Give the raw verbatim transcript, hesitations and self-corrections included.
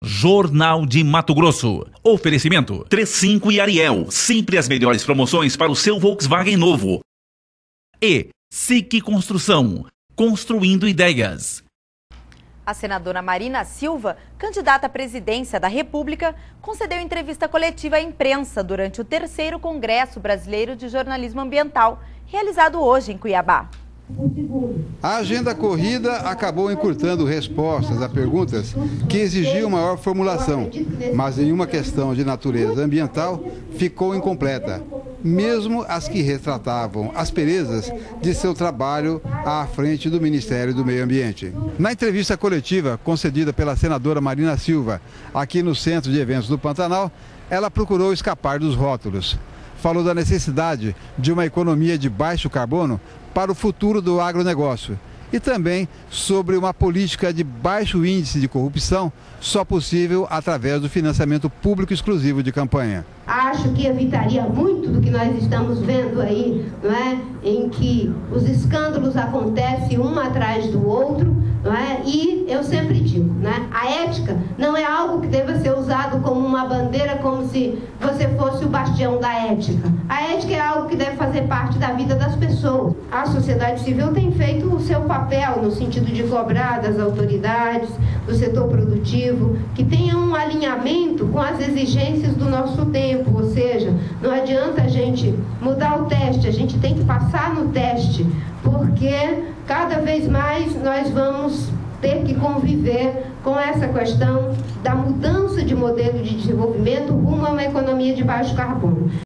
Jornal de Mato Grosso. Oferecimento trinta e cinco e Ariel. Sempre as melhores promoções para o seu Volkswagen novo. E S I C Construção. Construindo ideias. A senadora Marina Silva, candidata à presidência da República, concedeu entrevista coletiva à imprensa durante o terceiro Congresso Brasileiro de Jornalismo Ambiental, realizado hoje em Cuiabá. A agenda corrida acabou encurtando respostas a perguntas que exigiam maior formulação, mas em uma questão de natureza ambiental ficou incompleta, mesmo as que retratavam asperezas de seu trabalho à frente do Ministério do Meio Ambiente. Na entrevista coletiva concedida pela senadora Marina Silva, aqui no Centro de Eventos do Pantanal, ela procurou escapar dos rótulos. Falou da necessidade de uma economia de baixo carbono para o futuro do agronegócio e também sobre uma política de baixo índice de corrupção só possível através do financiamento público exclusivo de campanha. Acho que evitaria muito do que nós estamos vendo aí, não é? Em que os escândalos acontecem um atrás do outro, não é? E eu sempre digo, né? A ética não é algo que deva ser usado como uma bandeira, como se você fosse o bastião da ética. A ética é algo que deve fazer parte da vida das pessoas. A sociedade civil tem feito o seu papel no sentido de cobrar das autoridades, do setor produtivo, que tenha um alinhamento com as exigências do nosso tempo, ou seja, não adianta a gente mudar o teste, a gente tem que passar no teste, porque cada vez mais nós vamos ter que conviver com essa questão da mudança de modelo de desenvolvimento rumo a uma economia de baixo carbono.